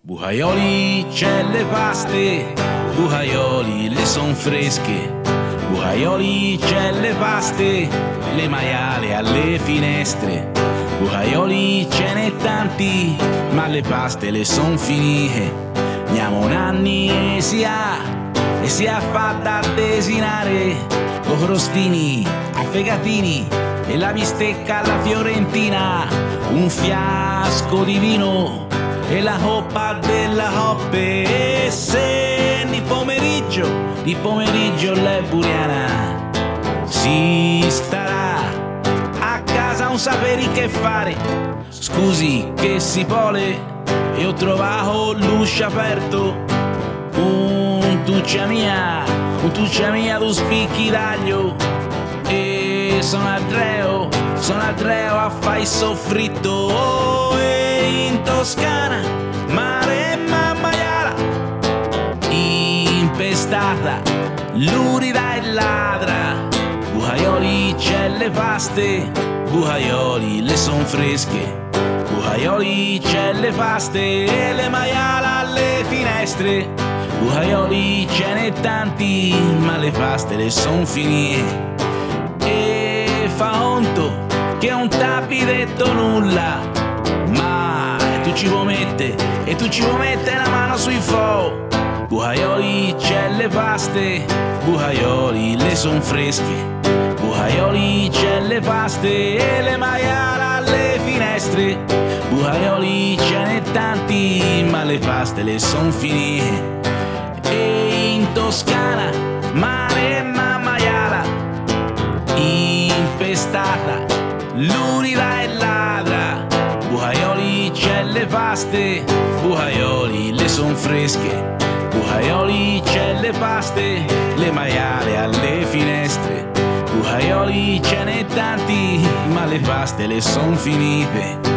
Bucaioli c'è le paste, bucaioli le son fresche, bucaioli c'è le paste, le maiale alle finestre, bucaioli ce n'è tanti, ma le paste le son finite. Andiamo un anni e si ha fatta a desinare, con crostini, affegatini e la bistecca alla fiorentina, un fiasco di vino e la coppa della coppe. E se di pomeriggio lei buriana si starà a casa, non sapere che fare. Scusi che si vuole, e ho trovato l'uscio aperto, un tuccia mia tu spicchi d'aglio, e sono Andreo a fare il soffritto. Oh, e in Toscana Maremma maiala impestata, lurida e ladra, bucaioli c'è le paste, bucaioli le son fresche, bucaioli c'è le paste e le maiala alle finestre, bucaioli ce n'è tanti, ma le paste le son finite. E fa conto che non t'abbi detto nulla, ma tu ci vuoi mettere la mano sui fuochi. Bucaioli c'è le paste, bucaioli le son fresche, bucaioli c'è le paste e le maiale alle finestre, bucaioli ce n'è tanti, ma le paste le son finite. E in Toscana Maremma maiala impestata, lurida e ladra, bucaioli c'è le paste, bucaioli le son fresche, bucaioli c'è le paste, le maiale alle finestre, bucaioli ce n'è tanti, ma le paste le son finite.